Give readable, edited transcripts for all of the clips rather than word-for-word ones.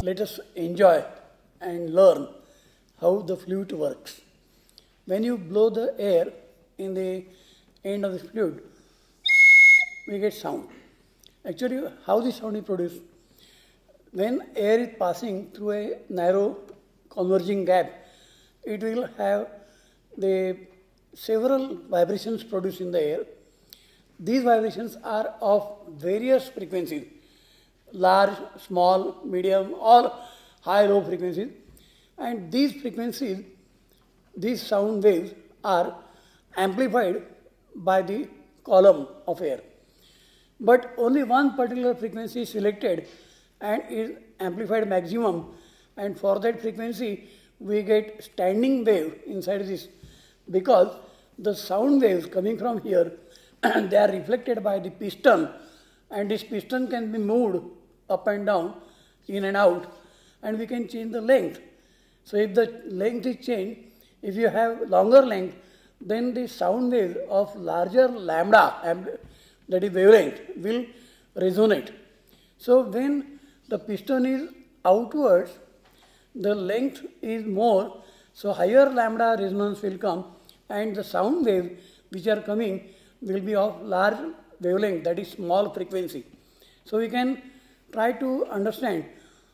Let us enjoy and learn how the flute works. When you blow the air in the end of the flute, we get sound. Actually, how this sound is produced? When air is passing through a narrow converging gap, it will have the several vibrations produced in the air. These vibrations are of various frequencies, large, small, medium, or high, low frequencies. And these frequencies, these sound waves are amplified by the column of air. But only one particular frequency is selected and is amplified maximum, and for that frequency we get standing wave inside this, because the sound waves coming from here they are reflected by the piston, and this piston can be moved up and down, in and out, and we can change the length. So if the length is changed, if you have longer length, then the sound wave of larger lambda, that is wavelength, will resonate. So when the piston is outwards, the length is more, so higher lambda resonance will come, and the sound waves which are coming will be of large wavelength, that is small frequency. So we can try to understand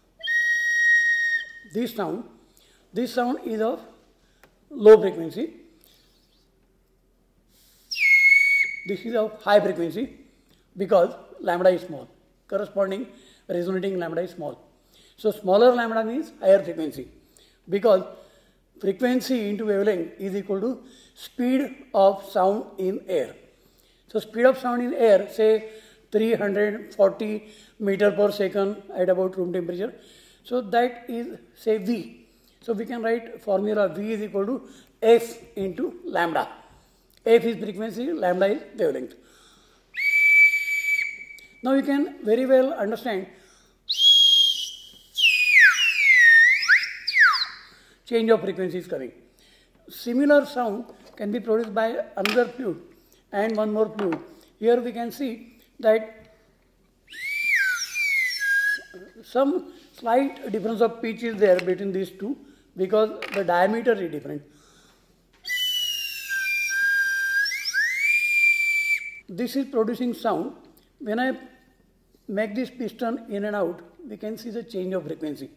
this sound. This sound is of low frequency. This is of high frequency because lambda is small. Corresponding resonating lambda is small. So smaller lambda means higher frequency, because frequency into wavelength is equal to speed of sound in air. So speed of sound in air, say 340 meter per second at about room temperature. So that is, say, V. So we can write formula V is equal to F into lambda. F is frequency, lambda is wavelength. Now you can very well understand change of frequency is coming. Similar sound can be produced by another flute and one more flute. Here we can see that some slight difference of pitch is there between these two, because the diameter is different. This is producing sound. When I make this piston in and out, we can see the change of frequency.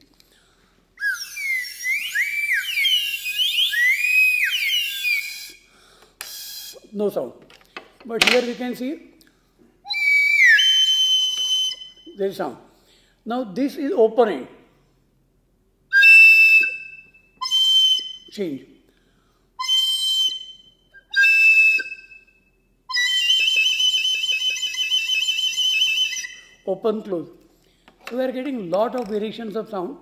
No sound. But here we can see there is sound. Now this is open end. Change. Open, close. So we are getting lot of variations of sound.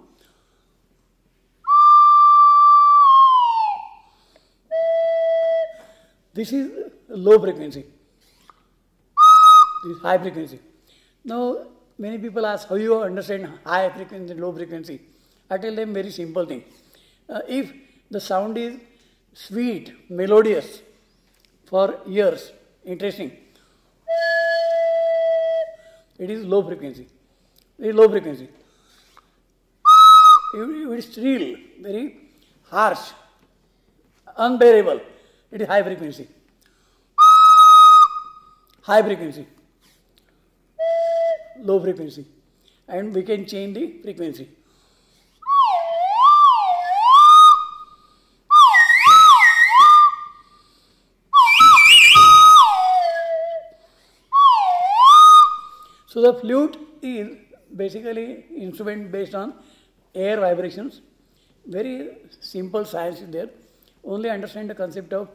This is low frequency. This is high frequency. Now many people ask how you understand high frequency and low frequency. I tell them very simple thing. If the sound is sweet, melodious for ears, interesting, it is low frequency. It is low frequency. If it is shrill, very harsh, unbearable, it is high frequency. High frequency. Low frequency. And we can change the frequency. So the flute is basically instrument based on air vibrations. Very simple science is there. Only understand the concept of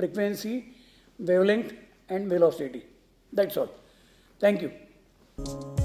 frequency, wavelength and velocity. That's all. Thank you.